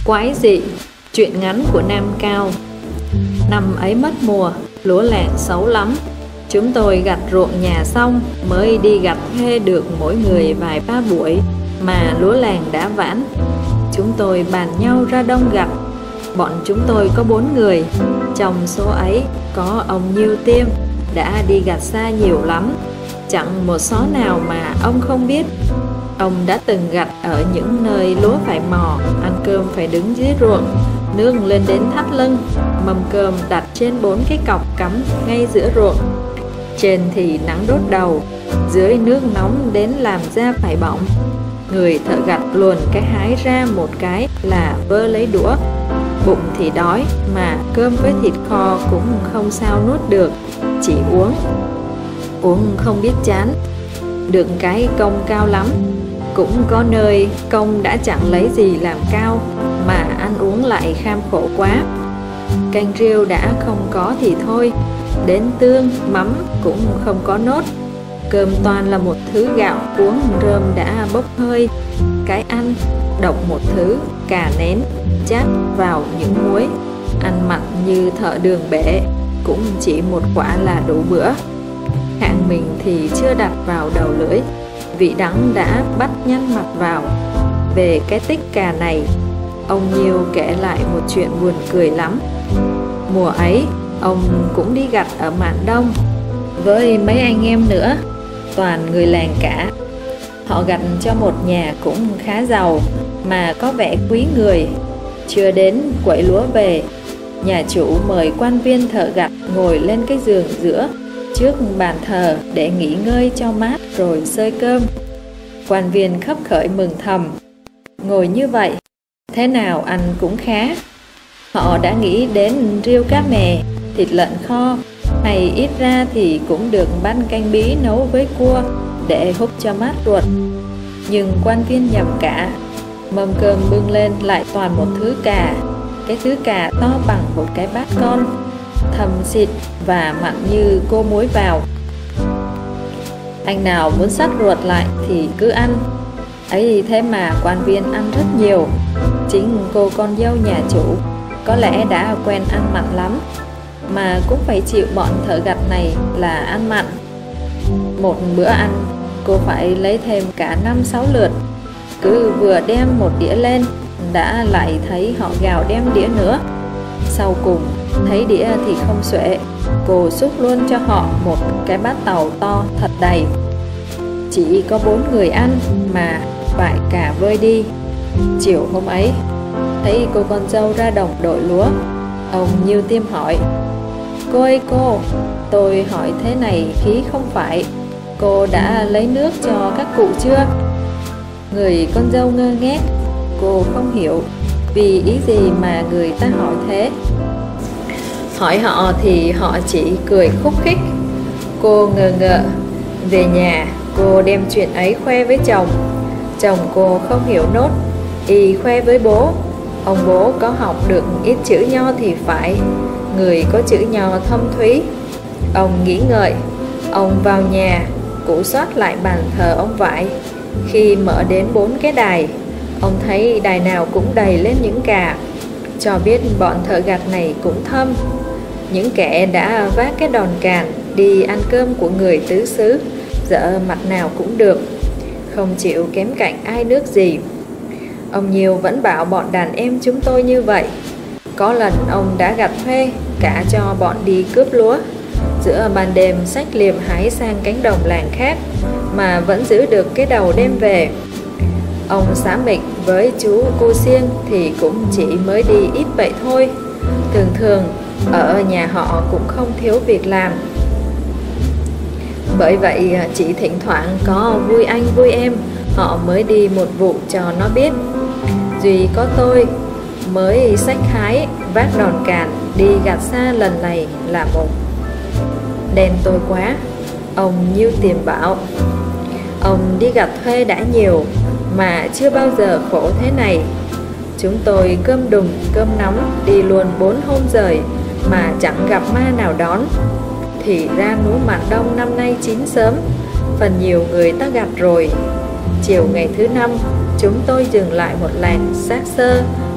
Quái dị, truyện ngắn của Nam Cao. Năm ấy mất mùa, lúa làng xấu lắm. Chúng tôi gặt ruộng nhà xong mới đi gặt thuê được mỗi người vài ba buổi mà lúa làng đã vãn. Chúng tôi bàn nhau ra đông gặt. Bọn chúng tôi có 4 người. Trong số ấy có ông Nhiêu Tiêm đã đi gặt xa nhiều lắm, chẳng một xó nào mà ông không biết. Ông đã từng gặt ở những nơi lúa phải mò, ăn cơm phải đứng dưới ruộng, nương lên đến thắt lưng, mâm cơm đặt trên 4 cái cọc cắm ngay giữa ruộng. Trên thì nắng đốt đầu, dưới nước nóng đến làm da phải bỏng. Người thợ gặt luồn cái hái ra một cái là vơ lấy đũa. Bụng thì đói mà cơm với thịt kho cũng không sao nuốt được, chỉ uống không biết chán. Được cái công cao lắm, cũng có nơi công đã chẳng lấy gì làm cao mà ăn uống lại kham khổ quá. Canh riêu đã không có thì thôi, đến tương, mắm cũng không có nốt. Cơm toàn là một thứ gạo cuống rơm đã bốc hơi. Cái ăn độc một thứ cà nén chát vào những muối, ăn mặn như thợ đường bể, cũng chỉ một quả là đủ bữa. Hạng mình thì chưa đặt vào đầu lưỡi, vị đắng đã bắt nhăn mặt vào. Về cái tích cà này, ông Nhiêu kể lại một chuyện buồn cười lắm. Mùa ấy ông cũng đi gặt ở mạn Đông với mấy anh em nữa, toàn người làng cả. Họ gặt cho một nhà cũng khá giàu mà có vẻ quý người. Chưa đến quẩy lúa về, nhà chủ mời quan viên thợ gặt ngồi lên cái giường giữa trước bàn thờ để nghỉ ngơi cho mát rồi xơi cơm. Quan viên khấp khởi mừng thầm, ngồi như vậy thế nào ăn cũng khá. Họ đã nghĩ đến riêu cá mè, thịt lợn kho, hay ít ra thì cũng được bát canh bí nấu với cua để húp cho mát ruột. Nhưng quan viên nhầm cả, mâm cơm bưng lên lại toàn một thứ cà. Cái thứ cà to bằng một cái bát con, thâm xịt và mặn như cô muối vào. Anh nào muốn xắt ruột lại thì cứ ăn. Ấy thế mà quan viên ăn rất nhiều. Chính cô con dâu nhà chủ có lẽ đã quen ăn mặn lắm, mà cũng phải chịu bọn thợ gặt này là ăn mặn. Một bữa ăn cô phải lấy thêm cả 5-6 lượt. Cứ vừa đem một đĩa lên đã lại thấy họ gào đem đĩa nữa. Sau cùng thấy đĩa thì không xuể, cô xúc luôn cho họ một cái bát tàu to thật đầy. Chỉ có 4 người ăn mà phải cả vơi đi. Chiều hôm ấy thấy cô con dâu ra đồng đội lúa, ông Nhiêu Tiêm hỏi: "Cô ơi cô, tôi hỏi thế này khí không phải, cô đã lấy nước cho các cụ chưa?" Người con dâu ngơ ngác, cô không hiểu vì ý gì mà người ta hỏi thế. Hỏi họ thì họ chỉ cười khúc khích. Cô ngờ ngợ. Về nhà cô đem chuyện ấy khoe với chồng. Chồng cô không hiểu nốt, y khoe với bố. Ông bố có học được ít chữ nho thì phải, người có chữ nho thâm thúy. Ông nghĩ ngợi, ông vào nhà cụ soát lại bàn thờ ông Vải. Khi mở đến 4 cái đài, ông thấy đài nào cũng đầy lên những cà, cho biết bọn thợ gặt này cũng thâm. Những kẻ đã vác cái đòn càn đi ăn cơm của người tứ xứ, dở mặt nào cũng được, không chịu kém cạnh ai nước gì. Ông Nhiêu vẫn bảo bọn đàn em chúng tôi như vậy. Có lần ông đã gặt thuê cả cho bọn đi cướp lúa. Giữa ban đêm xách liềm hái sang cánh đồng làng khác mà vẫn giữ được cái đầu đem về. Ông Xá Mịch với chú cô Siêng thì cũng chỉ mới đi ít vậy thôi. Thường thường ở nhà họ cũng không thiếu việc làm. Bởi vậy chỉ thỉnh thoảng có vui anh vui em họ mới đi một vụ cho nó biết. Duy có tôi mới xách hái vác đòn càn đi gặt xa lần này là một. Đen tôi quá, ông Nhiêu Tiềm bảo. Ông đi gặt thuê đã nhiều mà chưa bao giờ khổ thế này. Chúng tôi cơm đùng cơm nóng đi luôn 4 hôm rời mà chẳng gặp ma nào đón. Thì ra lúa mạn Đông năm nay chín sớm, phần nhiều người ta gặt rồi. Chiều ngày thứ 5 chúng tôi dừng lại một làng xác xơ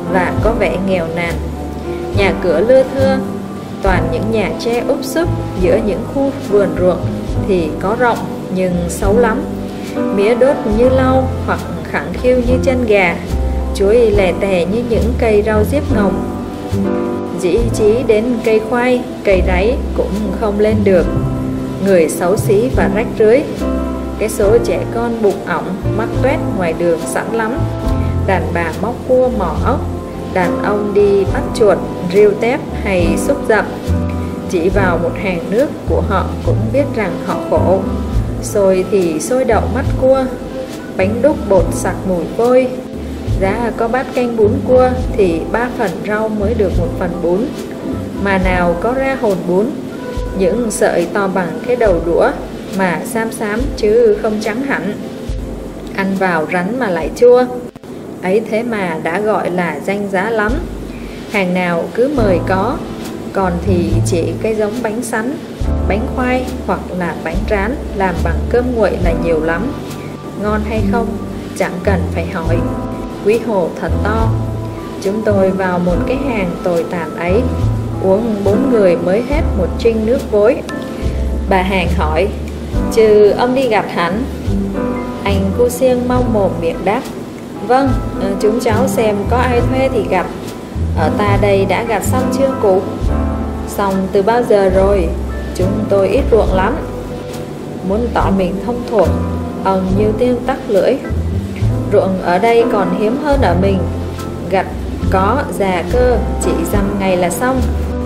và có vẻ nghèo nàn. Nhà cửa lưa thưa, toàn những nhà tre úp súp. Giữa những khu vườn ruộng thì có rộng nhưng xấu lắm. Mía đốt như lau hoặc khẳng khiu như chân gà, chuối lè tè như những cây rau diếp ngồng. Dĩ chí đến cây khoai, cây ráy cũng không lên được. Người xấu xí và rách rưới. Cái số trẻ con bụng ỏng mắc toét ngoài đường sẵn lắm. Đàn bà móc cua mò ốc, đàn ông đi bắt chuột, riêu tép hay xúc dậm. Chỉ vào một hàng nước của họ cũng biết rằng họ khổ. Xôi thì xôi đậu mắt cua, bánh đúc bột sặc mùi vôi. Giá có bát canh bún cua thì 3 phần rau mới được 1 phần bún. Mà nào có ra hồn bún, những sợi to bằng cái đầu đũa mà xám xám chứ không trắng hẳn. Ăn vào rắn mà lại chua. Ấy thế mà đã gọi là danh giá lắm. Hàng nào cứ mời có. Còn thì chỉ cái giống bánh sắn, bánh khoai hoặc là bánh rán làm bằng cơm nguội là nhiều lắm. Ngon hay không chẳng cần phải hỏi. Quý hồ thật to. Chúng tôi vào một cái hàng tồi tàn ấy, uống 4 người mới hết một trinh nước vối. Bà hàng hỏi: "Chứ ông đi gặt hẳn?" Anh cu siêng mau mồm miệng đáp: "Vâng, chúng cháu xem có ai thuê thì gặt. Ở ta đây đã gặt xong chưa cụ?" "Xong từ bao giờ rồi? Chúng tôi ít ruộng lắm." Muốn tỏ mình thông thuộc, ông Như Tiên tắc lưỡi: "Ruộng ở đây còn hiếm hơn ở mình. Gặt có già cơ, chỉ dăm ngày là xong."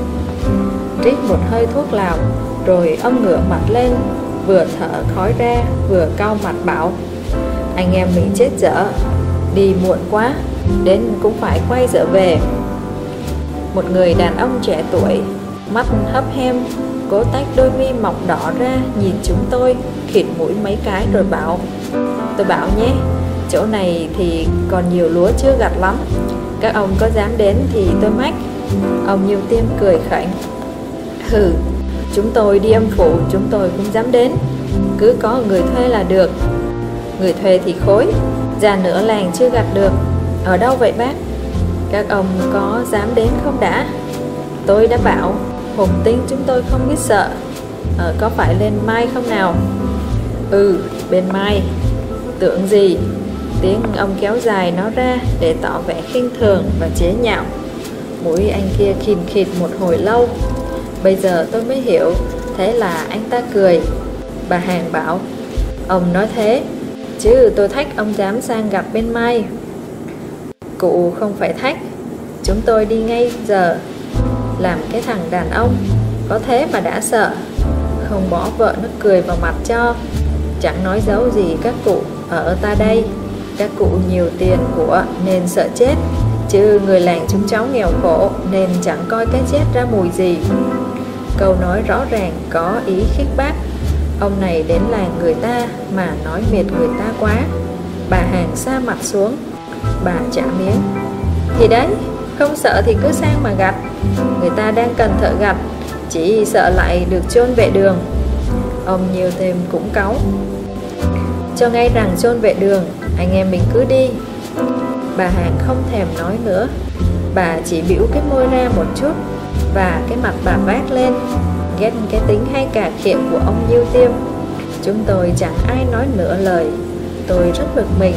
Rít một hơi thuốc lào, rồi ông ngửa mặt lên, vừa thở khói ra vừa cau mặt bảo: "Anh em mình chết dở, đi muộn quá, đến cũng phải quay trở về." Một người đàn ông trẻ tuổi, mắt hấp hem, cố tách đôi mi mọc đỏ ra nhìn chúng tôi, khịt mũi mấy cái rồi bảo: "Tôi bảo nhé, chỗ này thì còn nhiều lúa chưa gặt lắm. Các ông có dám đến thì tôi mách." Ông Như Tiêm cười khẩy: "Hừ, chúng tôi đi âm phủ chúng tôi cũng dám đến. Cứ có người thuê là được." "Người thuê thì khối, già nửa làng chưa gặt được." "Ở đâu vậy bác?" "Các ông có dám đến không đã?" Tôi đã bảo hồn tinh chúng tôi không biết sợ. Có phải lên Mai không nào?" "Ừ, bên Mai." "Tưởng gì?" Tiếng ông kéo dài nó ra để tỏ vẻ khinh thường và chế nhạo. Mũi anh kia khìn khịt một hồi lâu. Bây giờ tôi mới hiểu. Thế là anh ta cười. Bà hàng bảo: "Ông nói thế, chứ tôi thách ông dám sang gặp bên Mai." "Cụ không phải thách, chúng tôi đi ngay giờ." Làm cái thằng đàn ông có thế mà đã sợ. Không bỏ vợ nó cười vào mặt cho. Chẳng nói giấu gì các cụ ở ta đây. Các cụ nhiều tiền của nên sợ chết, chứ người làng chúng cháu nghèo khổ nên chẳng coi cái chết ra mùi gì. Câu nói rõ ràng có ý khích bác. Ông này đến làng người ta mà nói mệt người ta quá. Bà hàng sa mặt xuống. Bà chả miếng: "Thì đấy, không sợ thì cứ sang mà gặt. Người ta đang cần thợ gặt, chỉ sợ lại được chôn vệ đường." Ông Nhiều thêm cũng cáu: "Cho ngay rằng chôn vệ đường, anh em mình cứ đi." Bà hàng không thèm nói nữa. Bà chỉ bĩu cái môi ra một chút, và cái mặt bà vác lên, ghét cái tính hay cà khịa của ông Nhiêu Tiêm. Chúng tôi chẳng ai nói nửa lời. Tôi rất bực mình.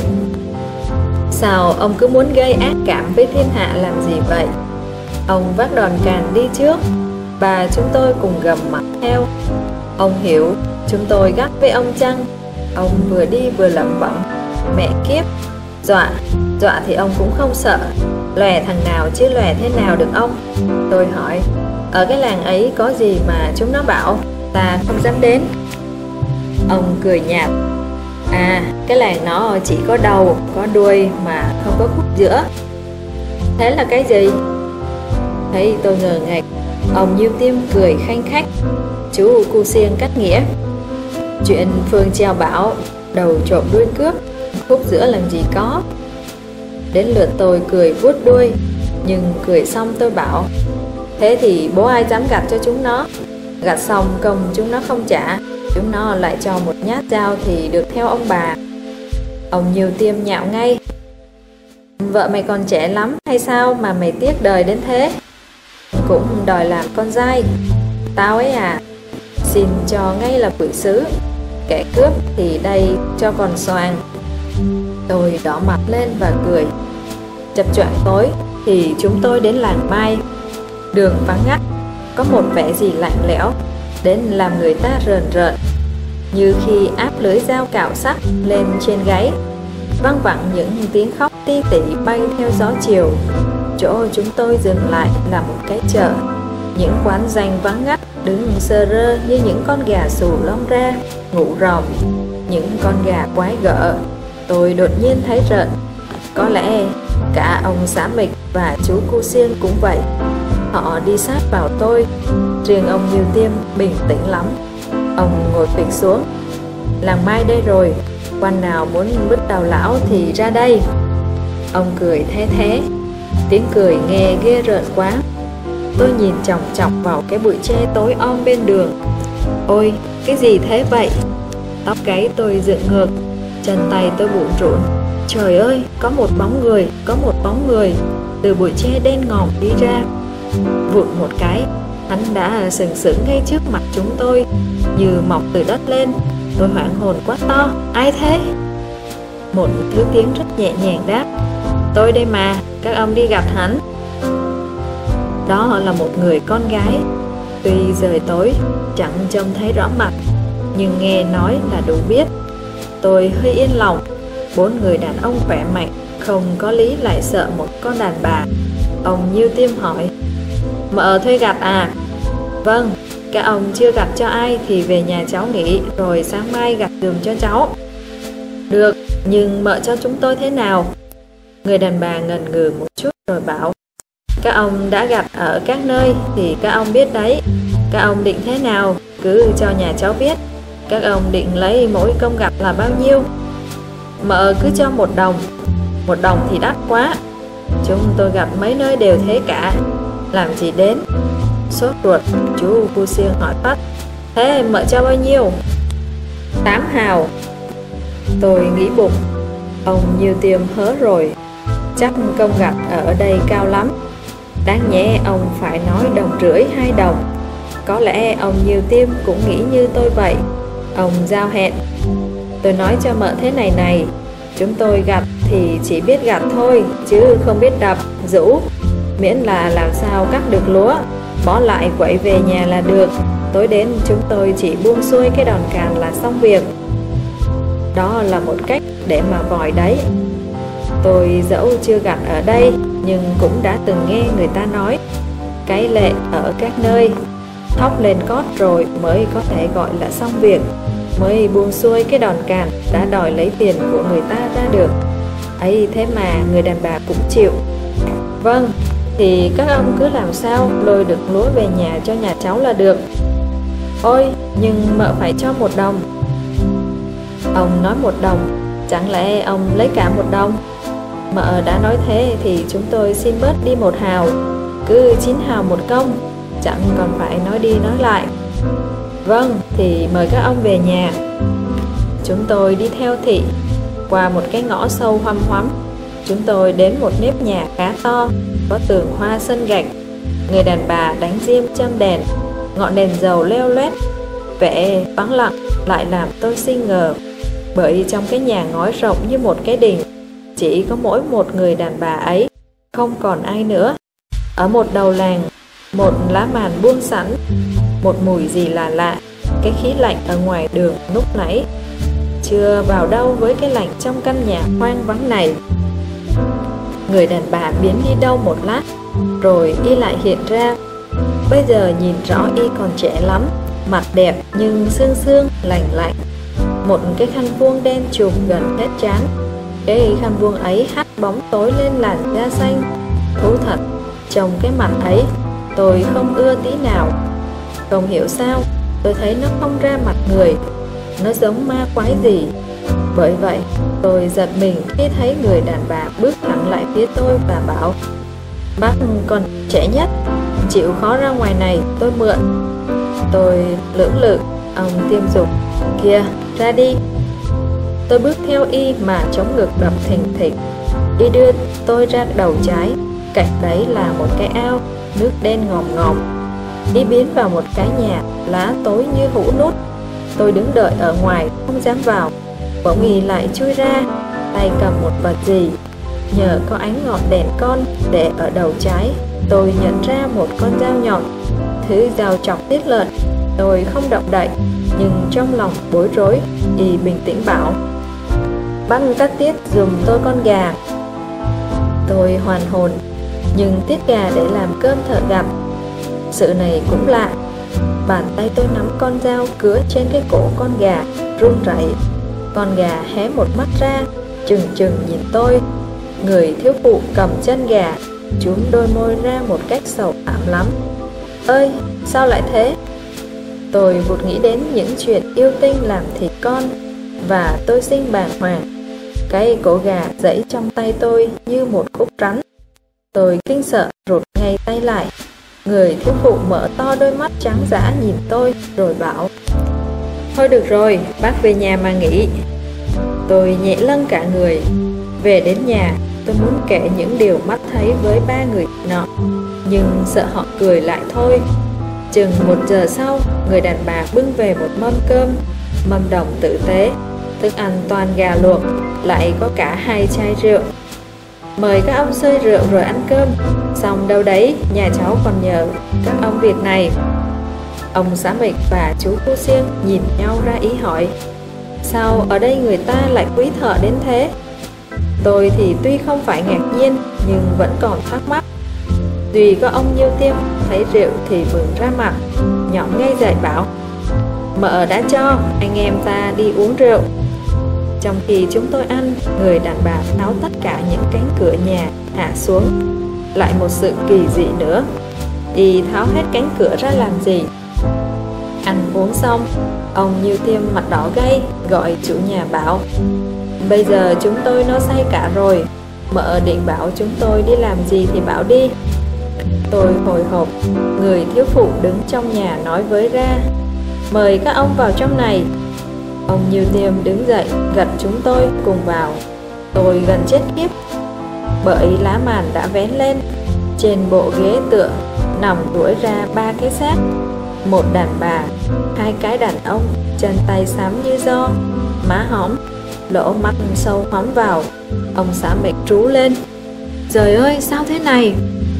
Sao ông cứ muốn gây ác cảm với thiên hạ làm gì vậy? Ông vác đòn càn đi trước, bà chúng tôi cùng gầm mặt theo. Ông hiểu chúng tôi gắt với ông chăng? Ông vừa đi vừa lẩm bẩm: "Mẹ kiếp, dọa thì ông cũng không sợ. Lòe thằng nào chứ lòe thế nào được ông?" Tôi hỏi: "Ở cái làng ấy có gì mà chúng nó bảo ta không dám đến?" Ông cười nhạt: "À, cái làng nó chỉ có đầu, có đuôi mà không có khúc giữa." "Thế là cái gì?" Thấy tôi ngờ ngạch, ông Nhiêu Tiêm cười khanh khách. Chú cu siêng cắt nghĩa: "Chuyện Phương treo bảo đầu trộm đuôi cướp, khúc giữa làm gì có." Đến lượt tôi cười vuốt đuôi. Nhưng cười xong tôi bảo: "Thế thì bố ai dám gặt cho chúng nó? Gặt xong công chúng nó không trả, chúng nó lại cho một nhát dao thì được theo ông bà." Ông Nhiều Tiêm nhạo ngay: Vợ mày còn trẻ lắm hay sao mà mày tiếc đời đến thế? Cũng đòi làm con dai. Tao ấy à, xin cho ngay là quỷ sứ. Kẻ cướp thì đây cho còn xoàng. Tôi đỏ mặt lên và cười. Chập choạng tối thì chúng tôi đến làng Mai. Đường vắng ngắt, có một vẻ gì lạnh lẽo đến làm người ta rờn rợn, như khi áp lưới dao cạo sắc lên trên gáy. Văng vẳng những tiếng khóc ti tỉ bay theo gió chiều. Chỗ chúng tôi dừng lại là một cái chợ. Những quán danh vắng ngắt đứng sơ rơ như những con gà xù lông ra, ngủ ròm. Những con gà quái gở. Tôi đột nhiên thấy rợn. Có lẽ cả ông xã Mịch và chú Cu Siêng cũng vậy. Họ đi sát vào tôi. Riêng ông Như Tiêm bình tĩnh lắm. Ông ngồi phịch xuống. Làng Mai đây rồi, quan nào muốn bứt đầu lão thì ra đây. Ông cười the thế. Tiếng cười nghe ghê rợn quá. Tôi nhìn chòng chọc vào cái bụi tre tối om bên đường. Ôi, cái gì thế vậy? Tóc gáy tôi dựng ngược, chân tay tôi bủn rủn. Trời ơi, có một bóng người từ bụi tre đen ngòm đi ra. Vụt một cái, hắn đã sừng sững ngay trước mặt chúng tôi, như mọc từ đất lên. Tôi hoảng hồn quát to, ai thế? Một thứ tiếng rất nhẹ nhàng đáp, tôi đây mà, các ông đi gặp hắn. Đó là một người con gái. Tuy trời tối, chẳng trông thấy rõ mặt, nhưng nghe nói là đủ biết. Tôi hơi yên lòng. 4 người đàn ông khỏe mạnh, không có lý lại sợ một con đàn bà. Ông Như Tiêm hỏi, mợ thuê gặt à? Vâng, các ông chưa gặt cho ai thì về nhà cháu nghỉ, rồi sáng mai gặt giùm cho cháu. Được, nhưng mợ cho chúng tôi thế nào? Người đàn bà ngần ngừ một chút rồi bảo, các ông đã gặt ở các nơi thì các ông biết đấy. Các ông định thế nào, cứ cho nhà cháu biết. Các ông định lấy mỗi công gặt là bao nhiêu? Mợ cứ cho 1 đồng. 1 đồng thì đắt quá. Chúng tôi gặp mấy nơi đều thế cả. Làm gì đến? Sốt ruột, chú Cu Siêng hỏi phát, thế mợ cho bao nhiêu? 8 hào. Tôi nghĩ bụng, ông Như Tiêm hớ rồi. Chắc công gặt ở đây cao lắm. Đáng nhẽ ông phải nói 1,5 đồng 2 đồng. Có lẽ ông Như Tiêm cũng nghĩ như tôi vậy. Ông giao hẹn. Tôi nói cho mợ thế này, chúng tôi gặt thì chỉ biết gặt thôi, chứ không biết đập, rũ. Miễn là làm sao cắt được lúa, bỏ lại quậy về nhà là được. Tối đến chúng tôi chỉ buông xuôi cái đòn càn là xong việc. Đó là một cách để mà vòi đấy. Tôi dẫu chưa gặt ở đây, nhưng cũng đã từng nghe người ta nói, cái lệ ở các nơi, thóc lên cót rồi mới có thể gọi là xong việc, mới buông xuôi cái đòn càn đã đòi lấy tiền của người ta ra được. Ấy thế mà người đàn bà cũng chịu. Vâng, thì các ông cứ làm sao lôi được lúa về nhà cho nhà cháu là được. Ôi, nhưng mợ phải cho 1 đồng. Ông nói 1 đồng, chẳng lẽ ông lấy cả 1 đồng? Mợ đã nói thế thì chúng tôi xin bớt đi 1 hào, cứ 9 hào 1 công, chẳng còn phải nói đi nói lại. Vâng, thì mời các ông về nhà. Chúng tôi đi theo thị, qua một cái ngõ sâu hoăm hoắm. Chúng tôi đến một nếp nhà khá to, có tường hoa sân gạch. Người đàn bà đánh diêm châm đèn, ngọn đèn dầu leo loét, vẻ vắng lặng lại làm tôi sinh ngờ. Bởi trong cái nhà ngói rộng như một cái đình, chỉ có mỗi một người đàn bà ấy, không còn ai nữa. Ở một đầu làng, một lá màn buông sẵn, một mùi gì là lạ, cái khí lạnh ở ngoài đường lúc nãy chưa vào đâu với cái lạnh trong căn nhà hoang vắng này. Người đàn bà biến đi đâu một lát, rồi y lại hiện ra. Bây giờ nhìn rõ y còn trẻ lắm, mặt đẹp nhưng xương xương lành lạnh. Một cái khăn vuông đen trùm gần hết trán. Cái khăn vuông ấy hắt bóng tối lên làn da xanh. Thú thật, trong cái mặt ấy tôi không ưa tí nào. Không hiểu sao, tôi thấy nó không ra mặt người, nó giống ma quái gì. Bởi vậy, tôi giật mình khi thấy người đàn bà bước thẳng lại phía tôi và bảo, bác còn trẻ nhất, chịu khó ra ngoài này, tôi mượn. Tôi lưỡng lự, ông Tiêm dục, kìa, ra đi. Tôi bước theo y mà chống ngực đập thình thịch. đi đưa tôi ra đầu trái. Cạnh đấy là một cái ao, nước đen ngòm ngòm, đi biến vào một cái nhà, lá tối như hũ nút. Tôi đứng đợi ở ngoài, không dám vào. Bỗng Nghi lại chui ra, tay cầm một vật gì. Nhờ có ánh ngọn đèn con để ở đầu trái, tôi nhận ra một con dao nhọn, thứ dao chọc tiết lợn. Tôi không động đậy, nhưng trong lòng bối rối. Y bình tĩnh bảo: "Băng cắt tiết giùm tôi con gà." Tôi hoàn hồn, nhưng tiết gà để làm cơm thợ gặp. Sự này cũng lạ. Bàn tay tôi nắm con dao cứa trên cái cổ con gà, run rẩy. Con gà hé một mắt ra, trừng trừng nhìn tôi. Người thiếu phụ cầm chân gà, chúm đôi môi ra một cách sầu thảm lắm. "Ơi, sao lại thế?" Tôi vụt nghĩ đến những chuyện yêu tinh làm thịt con, và tôi sinh bàng hoàng. Cái cổ gà giãy trong tay tôi như một khúc rắn. Tôi kinh sợ rụt ngay tay lại. Người thiếu phụ mở to đôi mắt trắng dã nhìn tôi, rồi bảo: "Thôi được rồi, bác về nhà mà nghỉ." Tôi nhẹ lâng cả người. Về đến nhà, tôi muốn kể những điều mắt thấy với ba người nọ, nhưng sợ họ cười lại thôi. Chừng 1 giờ sau, người đàn bà bưng về một mâm cơm, mâm đồng tử tế, thức ăn toàn gà luộc, lại có cả 2 chai rượu. "Mời các ông xơi rượu rồi ăn cơm. Xong đâu đấy, nhà cháu còn nhờ các ông việc này." Ông Xá Mịch và chú Cô Siêng nhìn nhau ra ý hỏi: "Sao ở đây người ta lại quý thợ đến thế?" Tôi thì tuy không phải ngạc nhiên, nhưng vẫn còn thắc mắc. Duy có ông Nhiêu Tiêm thấy rượu thì mừng ra mặt, nhõm ngay dậy bảo: "Mợ đã cho anh em ta đi uống rượu." Trong khi chúng tôi ăn, người đàn bà tháo tất cả những cánh cửa nhà hạ xuống. Lại một sự kỳ dị nữa. Y tháo hết cánh cửa ra làm gì? Ăn uống xong, ông Nhiêu Tiêm mặt đỏ gay gọi chủ nhà bảo: "Bây giờ chúng tôi no say cả rồi, mợ định bảo chúng tôi đi làm gì thì bảo đi." Tôi hồi hộp. Người thiếu phụ đứng trong nhà nói với ra: "Mời các ông vào trong này." Ông Nhiêu Tiêm đứng dậy gật chúng tôi cùng vào. Tôi gần chết khiếp, bởi lá màn đã vén lên. Trên bộ ghế tựa nằm duỗi ra 3 cái xác: một đàn bà, 2 cái đàn ông, chân tay xám như do, má hõm, lỗ mắt sâu hoắm vào. Ông Xá Mịch trú lên: "Trời ơi, sao thế này?"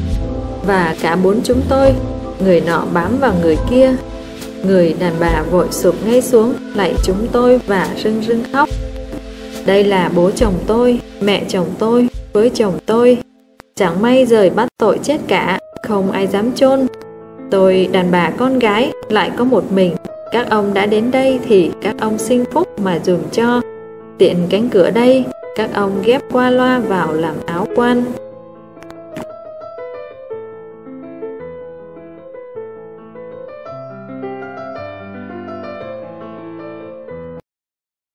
Và cả 4 chúng tôi, người nọ bám vào người kia. Người đàn bà vội sụp ngay xuống lạy chúng tôi và rưng rưng khóc: "Đây là bố chồng tôi, mẹ chồng tôi với chồng tôi. Chẳng may rời bắt tội chết cả, không ai dám chôn. Tôi đàn bà con gái lại có một mình. Các ông đã đến đây thì các ông sinh phúc mà dùm cho. Tiện cánh cửa đây, các ông ghép qua loa vào làm áo quan."